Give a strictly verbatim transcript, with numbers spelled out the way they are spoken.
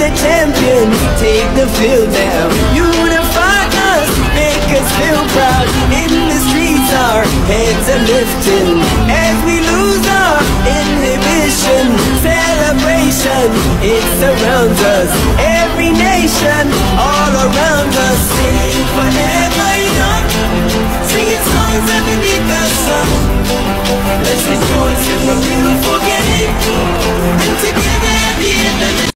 the champions, take the field now. Unify us, make us feel proud. In the streets our heads are lifting as we lose our inhibition. Celebration, it surrounds us. Every nation, all around us. Sing forever young, singing songs underneath the sun. Let's rejoice in the beautiful game, and together at the end of the